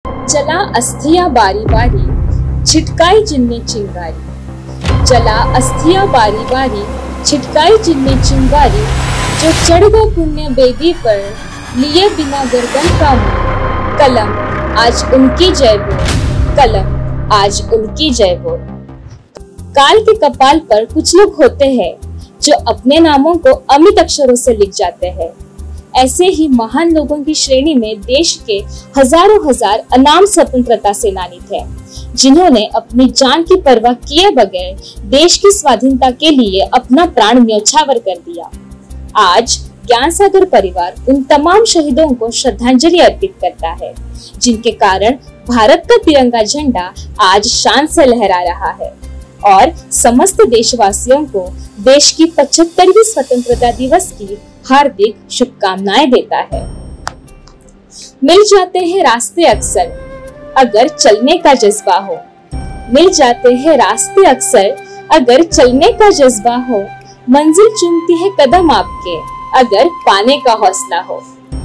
चला अस्थिया बारी बारी छिटकाई जिनने चिंगारी। चला अस्थिया बारी बारी छिटकाई जिनने चिंगारी। जो चढ़ गए पुण्य बेदी पर लिए बिना गर्दन का मुंह। कलम आज उनकी जय बोल, कलम आज उनकी जय बोल। काल के कपाल पर कुछ लोग होते हैं जो अपने नामों को अमिट अक्षरों से लिख जाते हैं। ऐसे ही महान लोगों की श्रेणी में देश के हजारों हजार अनाम स्वतंत्रता सेनानी थे, जिन्होंने अपनी जान की परवाह किए बगैर देश की स्वाधीनता के लिए अपना प्राण न्यौछावर कर दिया। आज ज्ञान सागर परिवार उन तमाम शहीदों को श्रद्धांजलि अर्पित करता है, जिनके कारण भारत का तिरंगा झंडा आज शान से लहरा रहा है और समस्त देशवासियों को देश की 75वीं स्वतंत्रता दिवस की हार्दिक शुभकामनाएं देता है। मिल जाते हैं रास्ते अक्सर अगर चलने का जज्बा हो। मिल जाते हैं रास्ते अक्सर अगर चलने का जज्बा हो। मंजिल चूमती है कदम आपके अगर पाने का हौसला हो।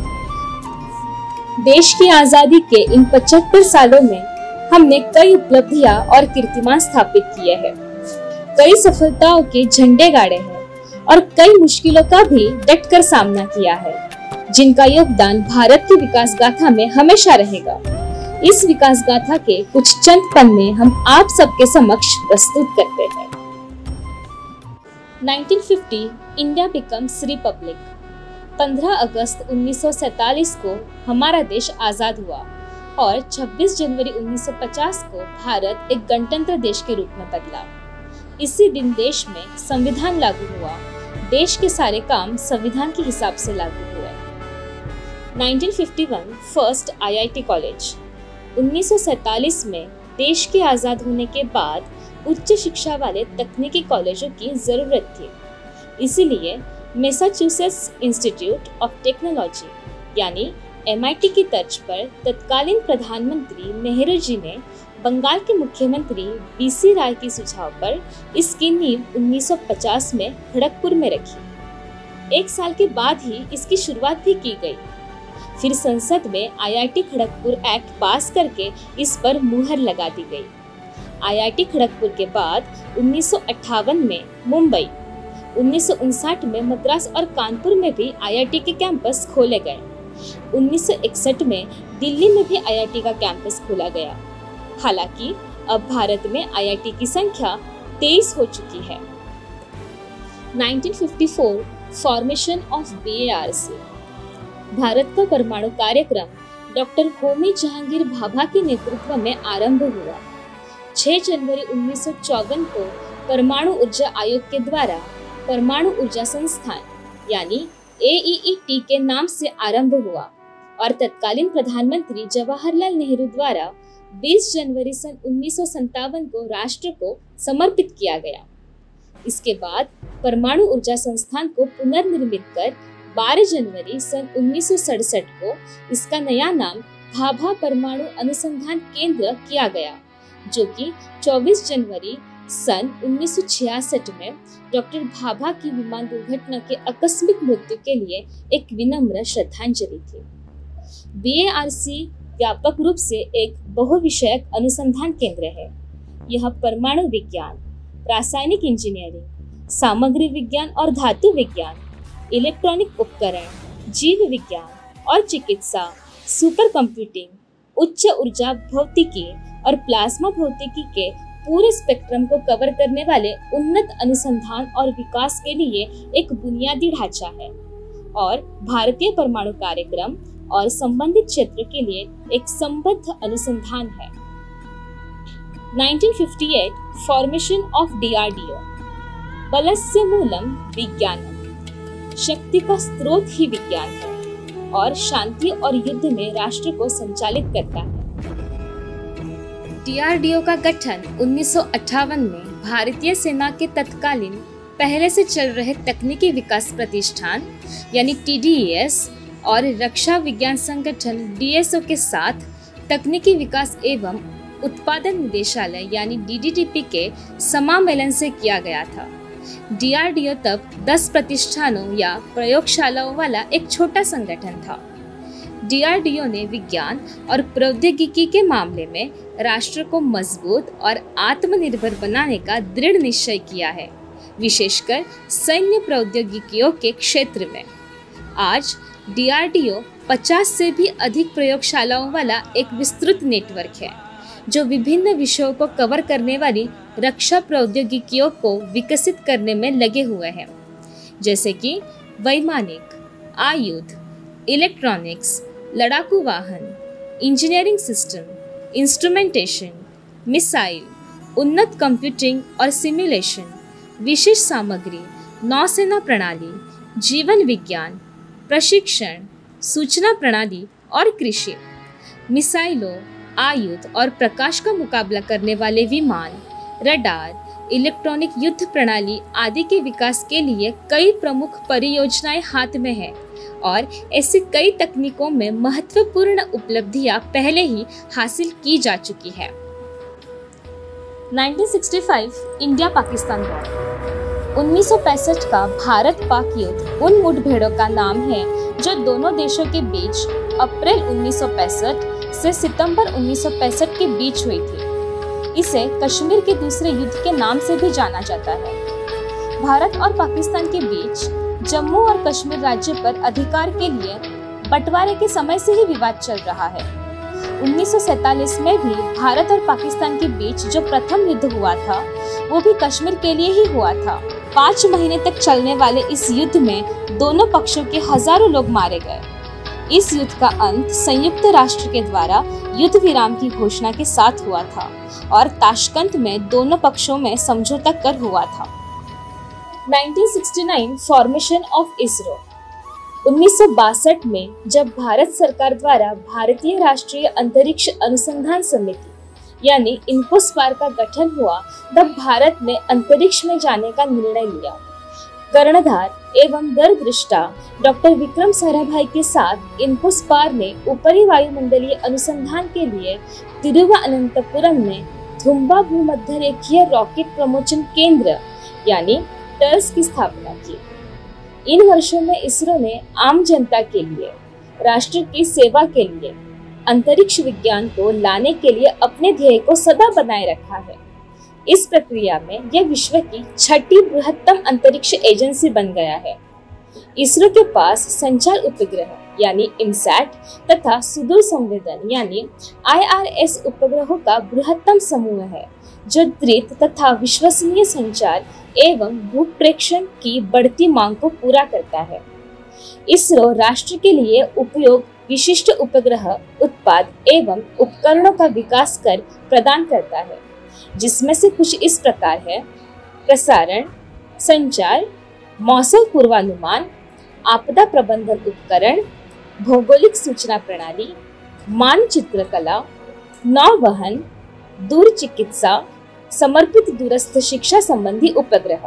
देश की आजादी के इन 75 सालों में हमने कई उपलब्धियां और कीर्तिमान स्थापित किए हैं, कई सफलताओं के झंडे गाड़े हैं और कई मुश्किलों का भी डट कर सामना किया है, जिनका योगदान भारत की विकास गाथा में हमेशा रहेगा। इस विकास गाथा के कुछ चंद पन्ने हम आप सबके समक्ष प्रस्तुत करते हैं। 1950 इंडिया बिकम्स रिपब्लिक। 15 अगस्त 1947 को हमारा देश आजाद हुआ और 26 जनवरी 1950 को भारत एक गणतंत्र देश के रूप में बदला। इसी दिन देश में संविधान लागू हुआ। देश के सारे काम संविधान के हिसाब से लागू हुए। 1951 फर्स्ट आईआईटी कॉलेज। 1947 में देश के आजाद होने के बाद उच्च शिक्षा वाले तकनीकी कॉलेजों की जरूरत थी, इसीलिए मैसाचुसेट्स इंस्टीट्यूट ऑफ टेक्नोलॉजी यानी MIT की तर्ज पर तत्कालीन प्रधानमंत्री नेहरू जी ने बंगाल के मुख्यमंत्री BC राय के सुझाव पर इसकी नींव 1950 में खड़गपुर में रखी। एक साल के बाद ही इसकी शुरुआत भी की गई। फिर संसद में IIT खड़गपुर एक्ट पास करके इस पर मुहर लगा दी गई। IIT खड़गपुर के बाद 1958 में मुंबई, 1959 में मद्रास और कानपुर में भी IIT के कैंपस खोले गए। 1961 में दिल्ली में भी IIT का कैंपस खोला गया। हालांकि अब भारत में IIT की संख्या 23 हो चुकी है। 1954 फॉर्मेशन ऑफ BARC। भारत का परमाणु कार्यक्रम डॉक्टर होमी जहांगीर भाभा के नेतृत्व में आरंभ हुआ। 6 जनवरी 1954 को परमाणु ऊर्जा आयोग के द्वारा परमाणु ऊर्जा संस्थान यानी AEET के नाम से आरंभ हुआ और तत्कालीन प्रधानमंत्री जवाहरलाल नेहरू द्वारा 20 जनवरी सन 1957 को राष्ट्र को समर्पित किया गया। इसके बाद परमाणु ऊर्जा संस्थान को पुनर्निर्मित कर 12 जनवरी सन 1967 को इसका नया नाम भाभा परमाणु अनुसंधान केंद्र किया गया, जो कि 24 जनवरी सन 1966 में डॉक्टर भाभा की विमान दुर्घटना के आकस्मिक मृत्यु के लिए एक विनम्र श्रद्धांजलि थी। BARC व्यापक रूप से एक बहुविषयक अनुसंधान केंद्र है। यह परमाणु विज्ञान, रासायनिक इंजीनियरिंग, सामग्री विज्ञान और धातु विज्ञान, इलेक्ट्रॉनिक उपकरण, जीव विज्ञान और चिकित्सा, सुपर कंप्यूटिंग, उच्च ऊर्जा भौतिकी और प्लाज्मा भौतिकी के पूरे स्पेक्ट्रम को कवर करने वाले उन्नत अनुसंधान और विकास के लिए एक बुनियादी ढांचा है और भारतीय परमाणु कार्यक्रम और संबंधित क्षेत्र के लिए एक संबद्ध अनुसंधान है। 1958 फॉर्मेशन ऑफ DRDO। बलस्य मूलम विज्ञानम। शक्ति का स्रोत ही विज्ञान है और शांति और युद्ध में राष्ट्र को संचालित करता है। DRDO का गठन 1958 में भारतीय सेना के तत्कालीन पहले से चल रहे तकनीकी विकास प्रतिष्ठान यानी TDES और रक्षा विज्ञान संगठन DSO के साथ तकनीकी विकास एवं उत्पादन निदेशालय यानी DDTP के समामेलन से किया गया था। DRDO तब 10 प्रतिष्ठानों या प्रयोगशालाओं वाला एक छोटा संगठन था। डीआरडीओ ने विज्ञान और प्रौद्योगिकी के मामले में राष्ट्र को मजबूत और आत्मनिर्भर बनाने का दृढ़ निश्चय किया है, विशेषकर सैन्य प्रौद्योगिकियों के क्षेत्र में। आज डीआरडीओ 50 से भी अधिक प्रयोगशालाओं वाला एक विस्तृत नेटवर्क है, जो विभिन्न विषयों को कवर करने वाली रक्षा प्रौद्योगिकियों को विकसित करने में लगे हुए हैं, जैसे कि वैमानिक, आयुध, इलेक्ट्रॉनिक्स, लड़ाकू वाहन, इंजीनियरिंग सिस्टम, इंस्ट्रूमेंटेशन, मिसाइल, उन्नत कंप्यूटिंग और सिमुलेशन, विशेष सामग्री, नौसेना प्रणाली, जीवन विज्ञान, प्रशिक्षण, सूचना प्रणाली और कृषि। मिसाइलों, आयुध और प्रकाश का मुकाबला करने वाले विमान, रडार, इलेक्ट्रॉनिक युद्ध प्रणाली आदि के विकास के लिए कई प्रमुख परियोजनाएं हाथ में हैं और ऐसी कई तकनीकों में महत्वपूर्ण उपलब्धियां पहले ही हासिल की जा चुकी है। 1965 इंडिया पाकिस्तान वॉर। 1965 का भारत पाक युद्ध उन मुठभेड़ों का नाम है जो दोनों देशों के बीच अप्रैल 1965 से सितंबर 1965 के बीच हुई थी। इसे कश्मीर के दूसरे युद्ध के नाम से भी जाना जाता है। भारत और पाकिस्तान के बीच जम्मू और कश्मीर राज्य पर अधिकार के लिए बंटवारे के समय से ही विवाद चल रहा है। 1947 में भी भारत और पाकिस्तान के बीच जो प्रथम युद्ध हुआ था, वो भी कश्मीर के लिए ही हुआ था। 5 महीने तक चलने वाले इस युद्ध में दोनों पक्षों के हजारों लोग मारे गए। इस युद्ध का अंत संयुक्त राष्ट्र के द्वारा युद्ध विराम की घोषणा के साथ हुआ था और ताशकंद में दोनों पक्षों में समझौता कर हुआ था। 1969 फॉर्मेशन ऑफ इसरो। 1962 में जब भारत सरकार द्वारा भारतीय राष्ट्रीय अंतरिक्ष अनुसंधान समिति यानी इन्फोस्पार का गठन हुआ, तब भारत ने अंतरिक्ष में जाने का निर्णय लिया। कर्णधार एवं दूरदृष्टा डॉक्टर विक्रम साराभाई के साथ इन्फोस्पार ने ऊपरी वायुमंडलीय अनुसंधान के लिए तिरुवनंतपुरम में थुम्बा भूमध्यरेखीय रॉकेट प्रमोचन केंद्र यानी टर्स की स्थापना की। इन वर्षों में इसरो ने आम जनता के लिए, राष्ट्र की सेवा के लिए, अंतरिक्ष विज्ञान को लाने के लिए अपने ध्येय को सदा बनाए रखा है। इस प्रक्रिया में यह विश्व की 6ठी बृहत्तम अंतरिक्ष एजेंसी बन गया है। इसरो के पास संचार उपग्रह यानी इनसैट तथा सुदूर संवेदन यानी IRS उपग्रहों का बृहत्तम समूह है, जो द्रुत तथा विश्वसनीय संचार एवं भूप्रेक्षण की बढ़ती मांग को पूरा करता है। इसरो राष्ट्र के लिए उपयोग विशिष्ट उपग्रह उत्पाद एवं उपकरणों का विकास कर प्रदान करता है, जिसमें से कुछ इस प्रकार है: प्रसारण, संचार, मौसम पूर्वानुमान, आपदा प्रबंधन उपकरण, भौगोलिक सूचना प्रणाली, मानचित्र कला, नौवहन, दूर चिकित्सा, समर्पित दूरस्थ शिक्षा संबंधी उपग्रह।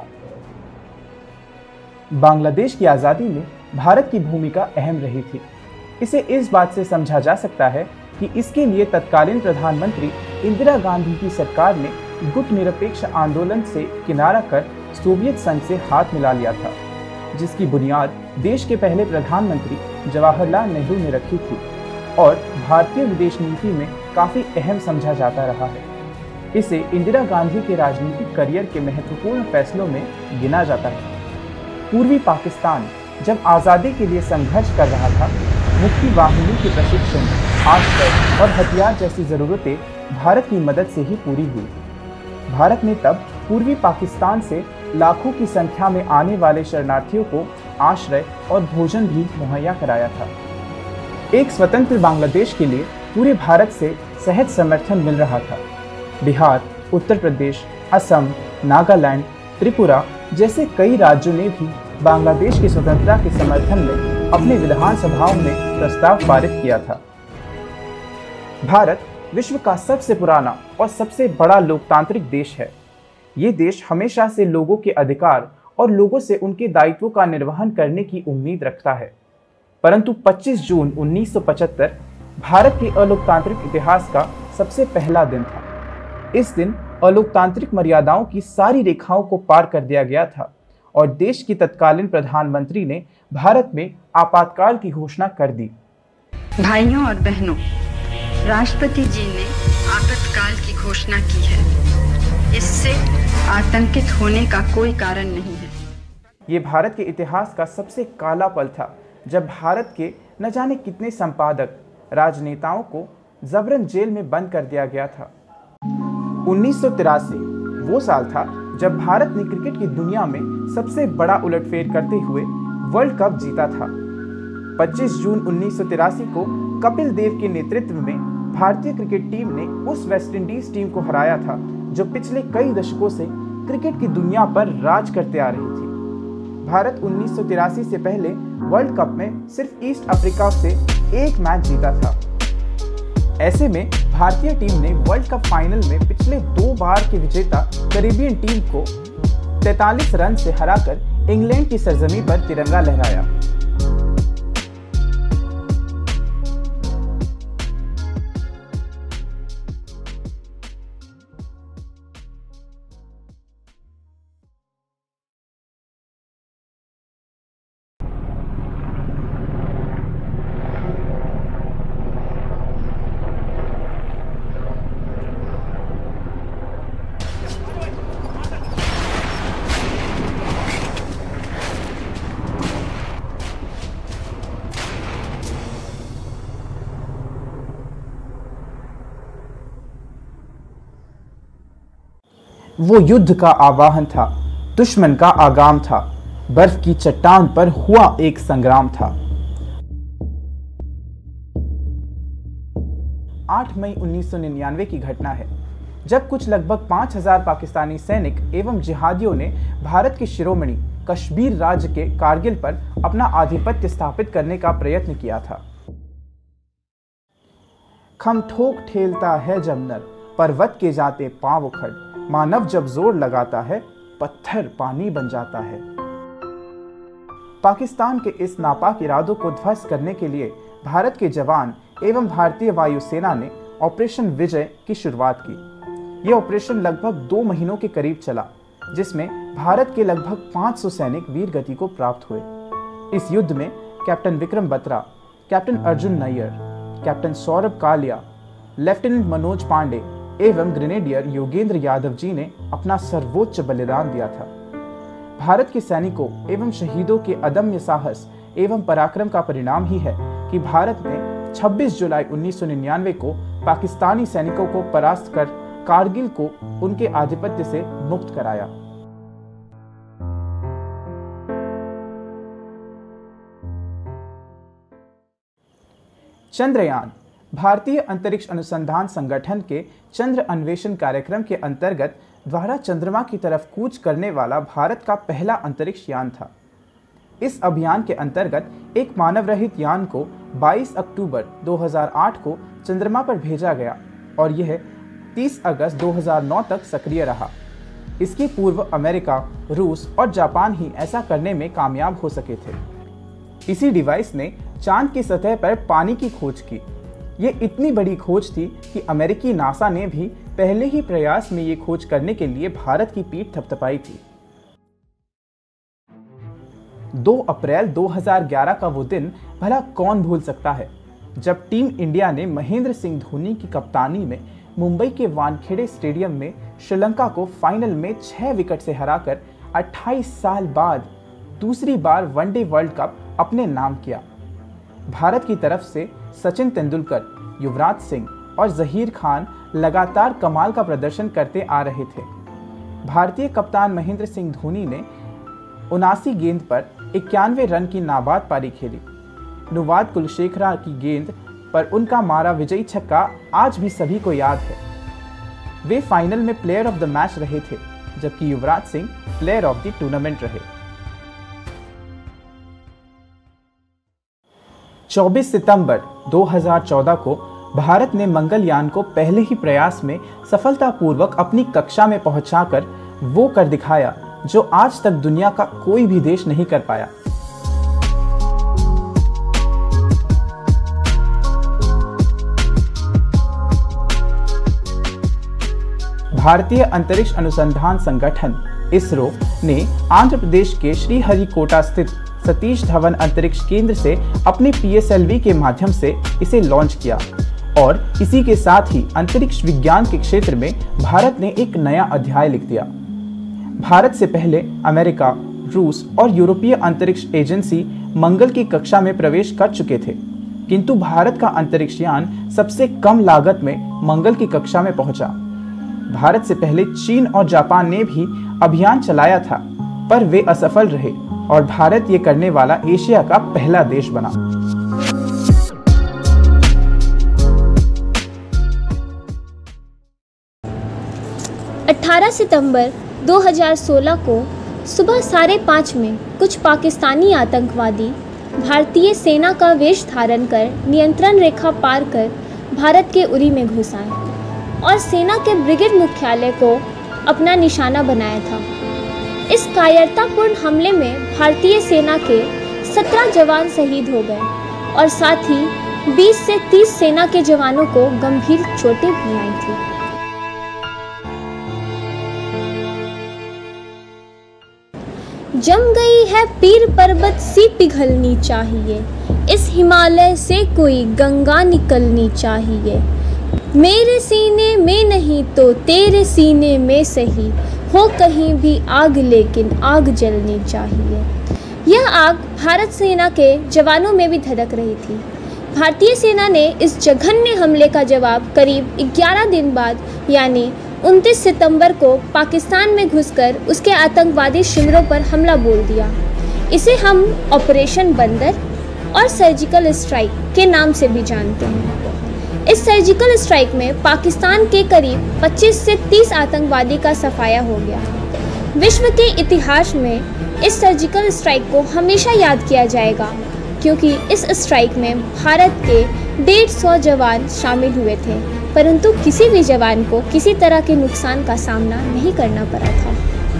बांग्लादेश की आज़ादी में भारत की भूमिका अहम रही थी। इसे इस बात से समझा जा सकता है कि इसके लिए तत्कालीन प्रधानमंत्री इंदिरा गांधी की सरकार ने गुट निरपेक्ष आंदोलन से किनारा कर सोवियत संघ से हाथ मिला लिया था, जिसकी बुनियाद देश के पहले प्रधानमंत्री जवाहरलाल नेहरू ने रखी थी और भारतीय विदेश नीति में काफ़ी अहम समझा जाता रहा है। इसे इंदिरा गांधी के राजनीतिक करियर के महत्वपूर्ण फैसलों में गिना जाता है। पूर्वी पाकिस्तान जब आज़ादी के लिए संघर्ष कर रहा था, मुक्ति वाहिनी के प्रशिक्षण, आश्रय और हथियार जैसी ज़रूरतें भारत की मदद से ही पूरी हुई। भारत ने तब पूर्वी पाकिस्तान से लाखों की संख्या में आने वाले शरणार्थियों को आश्रय और भोजन भी मुहैया कराया था। एक स्वतंत्र बांग्लादेश के लिए पूरे भारत से सहज समर्थन मिल रहा था। बिहार, उत्तर प्रदेश, असम, नागालैंड, त्रिपुरा जैसे कई राज्यों ने भी बांग्लादेश की स्वतंत्रता के समर्थन में अपने विधानसभाओं में प्रस्ताव पारित किया था। भारत विश्व का सबसे पुराना और सबसे बड़ा लोकतांत्रिक देश है। ये देश हमेशा से लोगों के अधिकार और लोगों से उनके दायित्वों का निर्वहन करने की उम्मीद रखता है। परंतु 25 जून 1975 भारत के अलोकतांत्रिक इतिहास का सबसे पहला दिन था। इस दिन अलोकतांत्रिक मर्यादाओं की सारी रेखाओं को पार कर दिया गया था और देश की तत्कालीन प्रधानमंत्री ने भारत में आपातकाल की घोषणा कर दी। भाइयों और बहनों, राष्ट्रपति जी ने आपातकाल की घोषणा की है। इससे आतंकित होने का कोई कारण नहीं है। ये भारत के इतिहास का सबसे काला पल था जब भारत के न जाने कितने संपादक, राजनेताओं को जबरन जेल में बंद कर दिया गया था। 1983 वो साल था जब भारत ने क्रिकेट की दुनिया में सबसे बड़ा उलटफेर करते हुए वर्ल्ड कप जीता था। 25 जून 1983 को कपिल देव के नेतृत्व में भारतीय क्रिकेट टीम ने उस वेस्टइंडीज टीम को हराया था जो पिछले कई दशकों से क्रिकेट की दुनिया पर राज करते आ रही थी। भारत 1983 से पहले वर्ल्ड कप में सिर्फ ईस्ट अफ्रीका से एक मैच जीता था। ऐसे में भारतीय टीम ने वर्ल्ड कप फाइनल में पिछले 2 बार के विजेता कैरेबियन टीम को 43 रन से हराकर इंग्लैंड की सरजमी पर तिरंगा लहराया। वो युद्ध का आवाहन था, दुश्मन का आगाम था, बर्फ की चट्टान पर हुआ एक संग्राम था। 8 मई 1999 की घटना है जब कुछ लगभग 5000 पाकिस्तानी सैनिक एवं जिहादियों ने भारत के शिरोमणि कश्मीर राज्य के कारगिल पर अपना आधिपत्य स्थापित करने का प्रयत्न किया था। खम ठोक ठेलता है जब नर, पर्वत के जाते पांव उखड़, मानव जब जोर लगाता है पत्थर पानी बन जाता है। पाकिस्तान के इस नापाक इरादों को ध्वस्त करने के लिए भारत के जवान एवं भारतीय वायुसेना ने ऑपरेशन विजय की शुरुआत की। यह ऑपरेशन लगभग 2 महीनों के करीब चला, जिसमें भारत के लगभग 500 सैनिक वीर गति को प्राप्त हुए। इस युद्ध में captain Vikram Batra, captain Arjun Nayyar, captain Saurabh Kalia, lieutenant Manoj Pandey एवं ग्रेनेडियर योगेंद्र यादव जी ने अपना सर्वोच्च बलिदान दिया था। भारत के सैनिकों एवं शहीदों के अदम्य साहस एवं पराक्रम का परिणाम ही है कि भारत ने 26 जुलाई 1999 को पाकिस्तानी सैनिकों को परास्त कर कारगिल को उनके आधिपत्य से मुक्त कराया। चंद्रयान भारतीय अंतरिक्ष अनुसंधान संगठन के चंद्र अन्वेषण कार्यक्रम के अंतर्गत द्वारा चंद्रमा की तरफ कूच करने वाला भारत का पहला अंतरिक्ष यान था। इस अभियान के अंतर्गत एक मानव रहित यान को 22 अक्टूबर 2008 को चंद्रमा पर भेजा गया और यह 30 अगस्त 2009 तक सक्रिय रहा। इसके पूर्व अमेरिका, रूस और जापान ही ऐसा करने में कामयाब हो सके थे। इसी डिवाइस ने चांद की सतह पर पानी की खोज की। ये इतनी बड़ी खोज थी कि अमेरिकी नासा ने भी पहले ही प्रयास में ये खोज करने के लिए भारत की पीठ थपथपाई थी। 2 अप्रैल 2011 का वो दिन भला कौन भूल सकता है, जब टीम इंडिया ने महेंद्र सिंह धोनी की कप्तानी में मुंबई के वानखेड़े स्टेडियम में श्रीलंका को फाइनल में 6 विकेट से हराकर 28 साल बाद दूसरी बार वनडे वर्ल्ड कप अपने नाम किया। भारत की तरफ से सचिन तेंदुलकर, युवराज सिंह और जहीर खान लगातार कमाल का प्रदर्शन करते आ रहे थे। भारतीय कप्तान महेंद्र सिंह धोनी ने 79 गेंद पर 91 रन की नाबाद पारी खेली। नुवाद कुलशेखरा की गेंद पर उनका मारा विजयी छक्का आज भी सभी को याद है। वे फाइनल में प्लेयर ऑफ द मैच रहे थे, जबकि Yuvraj Singh player of the tournament रहे। 24 सितंबर 2014 को भारत ने मंगलयान को पहले ही प्रयास में सफलतापूर्वक अपनी कक्षा में पहुंचाकर वो कर दिखाया जो आज तक दुनिया का कोई भी देश नहीं कर पाया। भारतीय अंतरिक्ष अनुसंधान संगठन इसरो ने आंध्र प्रदेश के श्रीहरिकोटा स्थित सतीश धवन अंतरिक्ष केंद्र से अपने PSLV के माध्यम से इसे लॉन्च किया और इसी के साथ ही अंतरिक्ष विज्ञान के क्षेत्र में भारत ने एक नया अध्याय लिख दिया। भारत से पहले अमेरिका, रूस और यूरोपीय अंतरिक्ष एजेंसी मंगल की कक्षा में प्रवेश कर चुके थे, किंतु भारत का अंतरिक्ष यान सबसे कम लागत में मंगल की कक्षा में पहुंचा। भारत से पहले चीन और जापान ने भी अभियान चलाया था, पर वे असफल रहे और भारत ये करने वाला एशिया का पहला देश बना। सितंबर 2016 को सुबह 5:30 में कुछ पाकिस्तानी आतंकवादी भारतीय सेना का वेश धारण कर नियंत्रण रेखा पार कर भारत के उरी में घुस आए और सेना के ब्रिगेड मुख्यालय को अपना निशाना बनाया था। इस कायरतापूर्ण हमले में भारतीय सेना के 17 जवान शहीद हो गए और साथ ही 20 से 30 सेना के जवानों को गंभीर चोटें भी आई थी। जम गई है पीर पर्वत सी पिघलनी चाहिए, इस हिमालय से कोई गंगा निकलनी चाहिए। मेरे सीने में नहीं तो तेरे सीने में सही, हो कहीं भी आग लेकिन आग जलनी चाहिए। यह आग भारत सेना के जवानों में भी धधक रही थी। भारतीय सेना ने इस जघन्य हमले का जवाब करीब 11 दिन बाद यानी 29 सितंबर को पाकिस्तान में घुसकर उसके आतंकवादी शिविरों पर हमला बोल दिया। इसे हम ऑपरेशन बंदर और सर्जिकल स्ट्राइक के नाम से भी जानते हैं। इस सर्जिकल स्ट्राइक में पाकिस्तान के करीब 25 से 30 आतंकवादी का सफाया हो गया। विश्व के इतिहास में इस सर्जिकल स्ट्राइक को हमेशा याद किया जाएगा, क्योंकि इस स्ट्राइक में भारत के 150 जवान शामिल हुए थे, परंतु किसी भी जवान को किसी तरह के नुकसान का सामना नहीं करना पड़ा था।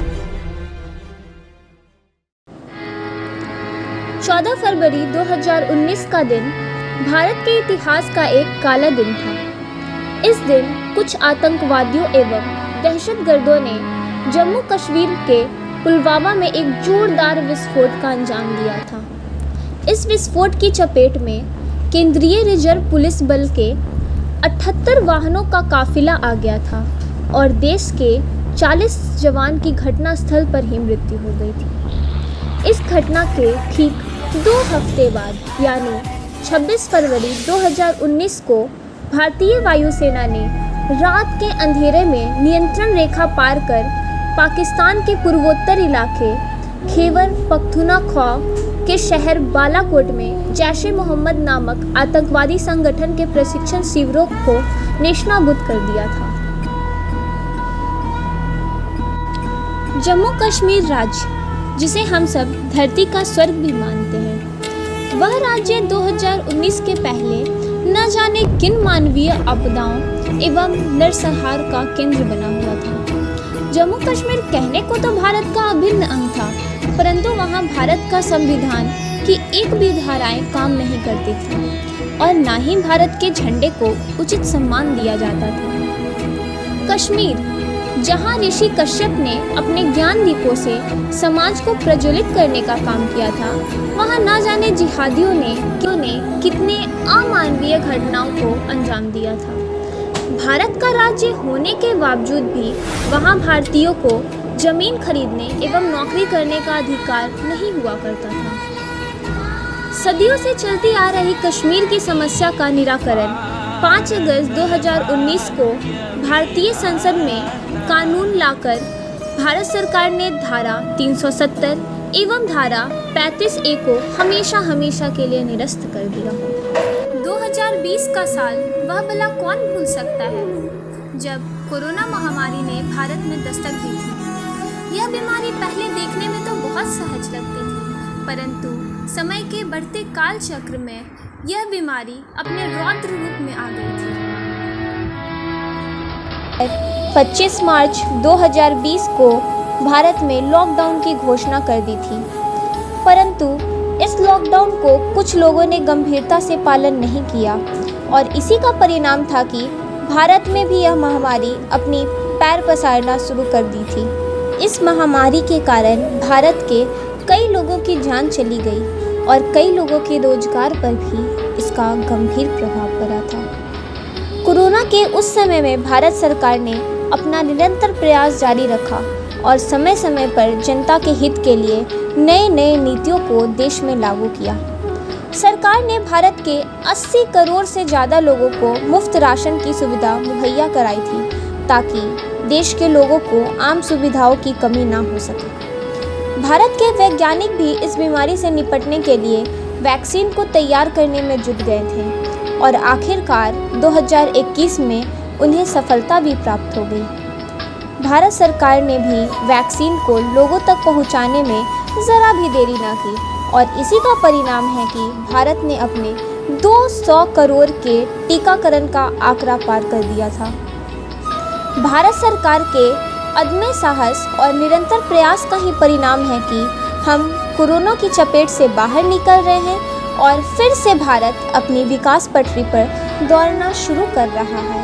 14 फरवरी 2019 का दिन भारत के इतिहास का एक काला दिन था। इस दिन कुछ आतंकवादियों एवं दहशतगर्दों ने जम्मू कश्मीर के पुलवामा में एक जोरदार विस्फोट का अंजाम दिया था। इस विस्फोट की चपेट में केंद्रीय रिजर्व पुलिस बल के 78 वाहनों का काफिला आ गया था और देश के 40 जवान की घटनास्थल पर ही मृत्यु हो गई थी। इस घटना के ठीक 2 हफ्ते बाद यानी 26 फरवरी 2019 को भारतीय वायुसेना ने रात के अंधेरे में नियंत्रण रेखा पार कर पाकिस्तान के पूर्वोत्तर इलाके खैबर पख्तूनख्वा के शहर बालाकोट में जैश-ए-मोहम्मद नामक आतंकवादी संगठन के प्रशिक्षण शिविरों को नेस्तनाबूद कर दिया था। जम्मू कश्मीर राज्य, जिसे हम सब धरती का स्वर्ग भी मानते हैं, वह राज्य 2019 के पहले न जाने किन मानवीय आपदाओं एवं नरसंहार का केंद्र बना हुआ था। जम्मू कश्मीर कहने को तो भारत का अभिन्न अंग था, परंतु वहाँ भारत का संविधान की एक भी धाराएं काम नहीं करती थी और ना ही भारत के झंडे को उचित सम्मान दिया जाता था। कश्मीर, जहाँ ऋषि कश्यप ने अपने ज्ञान दीपों से समाज को प्रज्वलित करने का काम किया था, वहाँ ना जाने जिहादियों ने कितने अमानवीय घटनाओं को अंजाम दिया था। भारत का राज्य होने के बावजूद भी वहाँ भारतीयों को जमीन खरीदने एवं नौकरी करने का अधिकार नहीं हुआ करता था। सदियों से चलती आ रही कश्मीर की समस्या का निराकरण 5 अगस्त 2019 को भारतीय संसद में कानून लाकर भारत सरकार ने धारा 370 एवं धारा 35A को हमेशा के लिए निरस्त कर दिया। 2020 का साल वह भला कौन भूल सकता है, जब कोरोना महामारी ने भारत में दस्तक दी थी। यह बीमारी पहले देखने में तो बहुत सहज लगती थी, परंतु समय के बढ़ते काल चक्र में यह बीमारी अपने रौद्र रूप में आ गई थी। 25 मार्च 2020 को भारत में लॉकडाउन की घोषणा कर दी थी, परंतु इस लॉकडाउन को कुछ लोगों ने गंभीरता से पालन नहीं किया और इसी का परिणाम था कि भारत में भी यह महामारी अपनी पैर पसारना शुरू कर दी थी। इस महामारी के कारण भारत के कई लोगों की जान चली गई और कई लोगों के रोजगार पर भी इसका गंभीर प्रभाव पड़ा था। कोरोना के उस समय में भारत सरकार ने अपना निरंतर प्रयास जारी रखा और समय समय पर जनता के हित के लिए नए नए नीतियों को देश में लागू किया। सरकार ने भारत के 80 करोड़ से ज़्यादा लोगों को मुफ्त राशन की सुविधा मुहैया कराई थी ताकि देश के लोगों को आम सुविधाओं की कमी ना हो सके। भारत के वैज्ञानिक भी इस बीमारी से निपटने के लिए वैक्सीन को तैयार करने में जुट गए थे और आखिरकार 2021 में उन्हें सफलता भी प्राप्त हो गई। भारत सरकार ने भी वैक्सीन को लोगों तक पहुंचाने में ज़रा भी देरी ना की और इसी का परिणाम है कि भारत ने अपने 200 करोड़ के टीकाकरण का आंकड़ा पार कर दिया था। भारत सरकार के अदम्य साहस और निरंतर प्रयास का ही परिणाम है कि हम कोरोना की चपेट से बाहर निकल रहे हैं और फिर से भारत अपनी विकास पटरी पर दौड़ना शुरू कर रहा है।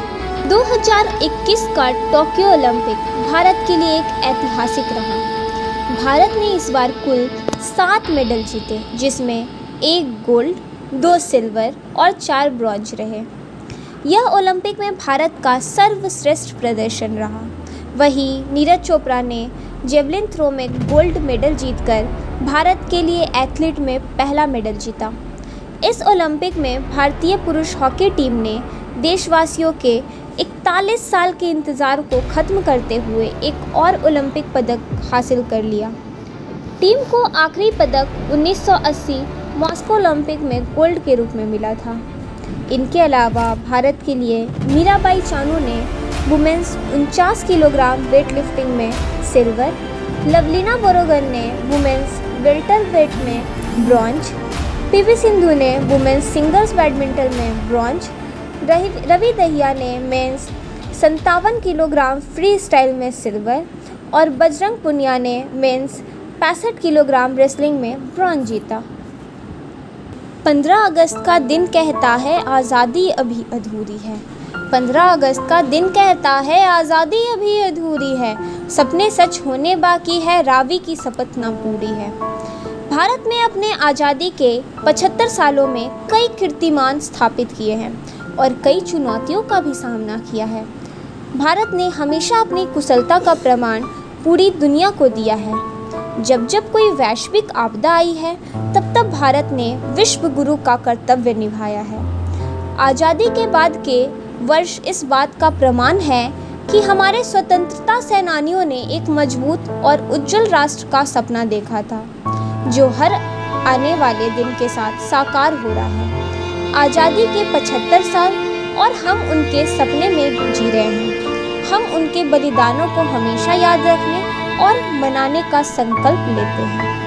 2021 का टोक्यो ओलंपिक भारत के लिए एक ऐतिहासिक रहा। भारत ने इस बार कुल 7 मेडल जीते, जिसमें 1 गोल्ड, 2 सिल्वर और 4 ब्रॉन्ज रहे। यह ओलंपिक में भारत का सर्वश्रेष्ठ प्रदर्शन रहा। वहीं नीरज चोपड़ा ने जेवलिन थ्रो में गोल्ड मेडल जीतकर भारत के लिए एथलीट में पहला मेडल जीता। इस ओलंपिक में भारतीय पुरुष हॉकी टीम ने देशवासियों के 41 साल के इंतज़ार को ख़त्म करते हुए एक और ओलंपिक पदक हासिल कर लिया। टीम को आखिरी पदक 1980 मॉस्को ओलंपिक में गोल्ड के रूप में मिला था। इनके अलावा भारत के लिए मीराबाई चानू ने वुमेन्स 49 किलोग्राम वेट लिफ्टिंग में सिल्वर, लवलीना बोरोगन ने वुमेन्स वेल्टर वेट में ब्रॉन्ज, पीवी सिंधु ने वुमेन्स सिंगल्स बैडमिंटन में ब्रॉन्ज, रवि दहिया ने मेंस 57 किलोग्राम फ्री स्टाइल में सिल्वर और बजरंग पुनिया ने मेंस 65 किलोग्राम रेसलिंग में ब्रॉन्ज जीता। 15 अगस्त का दिन कहता है आज़ादी अभी अधूरी है। 15 अगस्त का दिन कहता है आज़ादी अभी अधूरी है, सपने सच होने बाकी है, रावी की शपथ ना पूरी है। भारत ने अपने आज़ादी के 75 सालों में कई कीर्तिमान स्थापित किए हैं और कई चुनौतियों का भी सामना किया है। भारत ने हमेशा अपनी कुशलता का प्रमाण पूरी दुनिया को दिया है। जब जब कोई वैश्विक आपदा आई है तब तब भारत ने विश्व गुरु का कर्तव्य निभाया है। आज़ादी के बाद के वर्ष इस बात का प्रमाण है कि हमारे स्वतंत्रता सेनानियों ने एक मजबूत और उज्जवल राष्ट्र का सपना देखा था, जो हर आने वाले दिन के साथ साकार हो रहा है। आज़ादी के 75 साल और हम उनके सपने में जी रहे हैं। हम उनके बलिदानों को हमेशा याद रखने और मनाने का संकल्प लेते हैं।